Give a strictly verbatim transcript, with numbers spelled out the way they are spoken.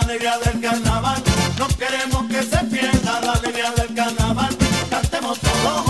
alegría del carnaval. No queremos que se pierda la alegría del carnaval. Cantemos todos